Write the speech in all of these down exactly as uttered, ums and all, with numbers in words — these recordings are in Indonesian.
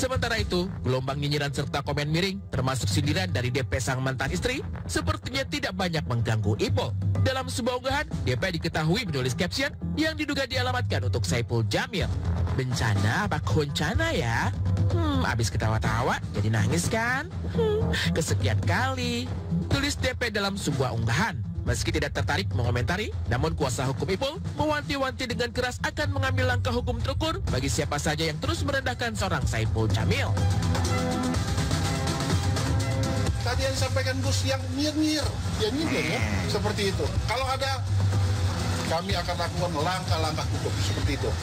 Sementara itu, gelombang nyinyiran serta komen miring, termasuk sindiran dari D P sang mantan istri, sepertinya tidak banyak mengganggu Ipul. Dalam sebuah unggahan, D P diketahui menulis caption yang diduga dialamatkan untuk Saipul Jamil. Bencana apa koncana ya? Hmm, abis ketawa-tawa jadi nangis kan? Hmm, kesekian kali. Tulis D P dalam sebuah unggahan. Meski tidak tertarik mengomentari, namun kuasa hukum Ipul mewanti-wanti dengan keras akan mengambil langkah hukum terukur bagi siapa saja yang terus merendahkan seorang Saipul Jamil. Tadi yang disampaikan Gus yang nyir-nyir, ya nyir ya, seperti itu. Kalau ada, kami akan lakukan langkah-langkah hukum seperti itu.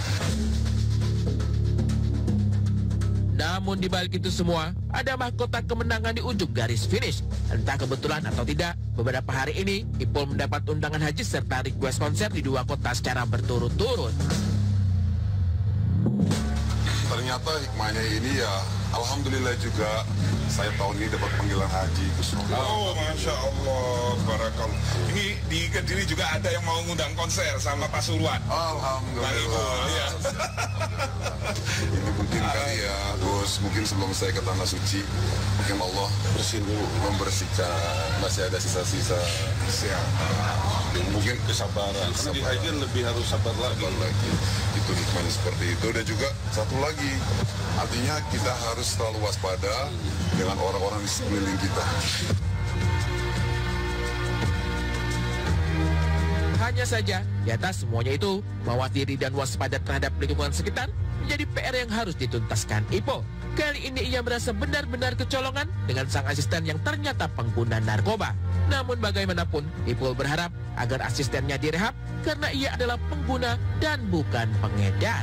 Namun di balik itu semua, ada mahkota kemenangan di ujung garis finish. Entah kebetulan atau tidak, beberapa hari ini Ipul mendapat undangan haji serta request konser di dua kota secara berturut-turut. Ternyata hikmahnya ini ya, alhamdulillah juga saya tahun ini dapat panggilan haji. Oh, Masya Allah, barakallah. Ini di Kediri juga ada yang mau ngundang konser sama Pasuruan. Alhamdulillah. Ya. Ini mungkin kali ya, Gus, mungkin sebelum saya ke Tanah Suci, mungkin Allah bersihin dulu, membersihkan, masih ada sisa-sisa. Mungkin kesabaran, karena di haji lebih harus sabar lagi. lagi. Itu hikmahnya seperti itu. Dan juga satu lagi, artinya kita harus selalu waspada dengan orang-orang di sekeliling kita. Hanya saja, di atas semuanya itu, mawas diri dan waspada terhadap lingkungan sekitar menjadi P R yang harus dituntaskan Ipul. Kali ini ia merasa benar-benar kecolongan dengan sang asisten yang ternyata pengguna narkoba. Namun bagaimanapun, Ipul berharap agar asistennya direhab karena ia adalah pengguna dan bukan pengedar.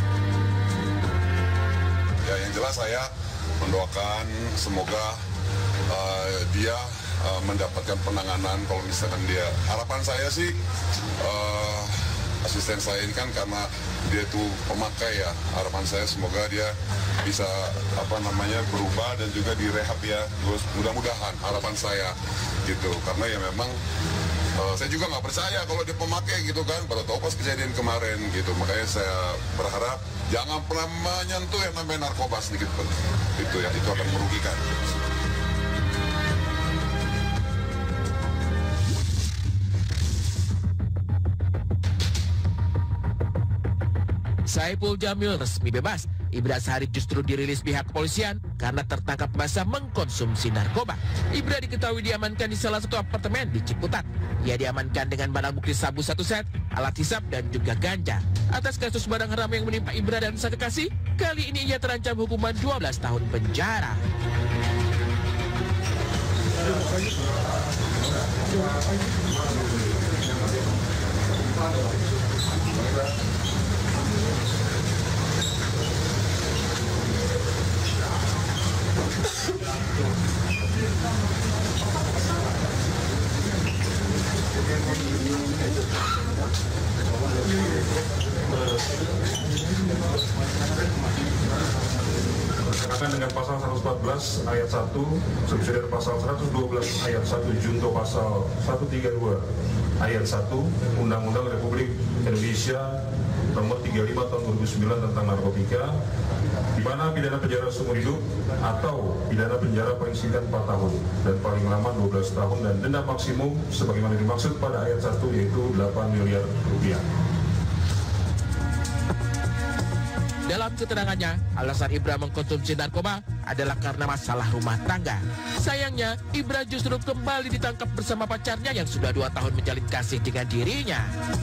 Ya, yang jelas saya mendoakan semoga uh, dia uh, mendapatkan penanganan. Kalau misalkan dia, harapan saya sih uh, asisten saya ini kan karena dia tuh pemakai ya, harapan saya semoga dia bisa apa namanya berubah dan juga direhab ya. Terus mudah-mudahan harapan saya gitu, karena ya memang uh, saya juga nggak percaya kalau dia pemakai gitu kan, pada tahu pas kejadian kemarin gitu. Makanya saya berharap jangan pernah menyentuh yang namanya narkoba sedikit pun. Itu ya, itu akan merugikan. Saipul Jamil resmi bebas. Ibra Sahari justru dirilis pihak kepolisian karena tertangkap basah mengkonsumsi narkoba. Ibra diketahui diamankan di salah satu apartemen di Ciputat. Ia diamankan dengan barang bukti sabu satu set, alat hisap dan juga ganja. Atas kasus barang haram yang menimpa Ibra dan sang kekasih, kali ini ia terancam hukuman dua belas tahun penjara. Dikenakan dengan pasal seratus empat belas ayat satu, subsidiar pasal seratus dua belas ayat satu, junto pasal seratus tiga puluh dua ayat satu Undang-Undang Republik Indonesia nomor tiga puluh lima tahun dua ribu sembilan tentang narkotika, di mana pidana penjara seumur hidup atau pidana penjara paling singkat empat tahun dan paling lama dua belas tahun dan denda maksimum sebagaimana dimaksud pada ayat satu yaitu delapan miliar rupiah. Dalam keterangannya, alasan Ibra mengkonsumsi narkoba adalah karena masalah rumah tangga. Sayangnya, Ibra justru kembali ditangkap bersama pacarnya yang sudah dua tahun menjalin kasih dengan dirinya.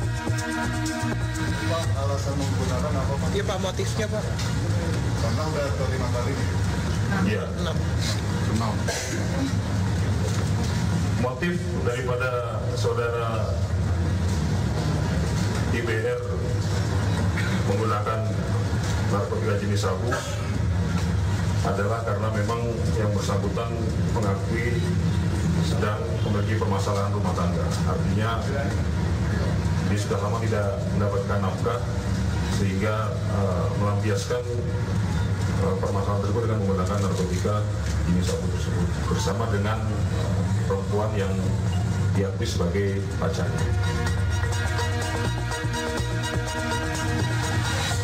Pak, alasan menggunakan apa Pak? Iya Pak, motifnya Pak. Karena udah kelima kali nih. Iya. Enam. Enam. Motif daripada saudara I B R menggunakan narkotika jenis sabu adalah karena memang yang bersangkutan mengakui sedang memiliki permasalahan rumah tangga. Artinya dia sudah lama tidak mendapatkan nafkah sehingga uh, melampiaskan uh, permasalahan tersebut dengan menggunakan narkotika jenis sabu tersebut bersama dengan uh, perempuan yang diakui sebagai pacarnya.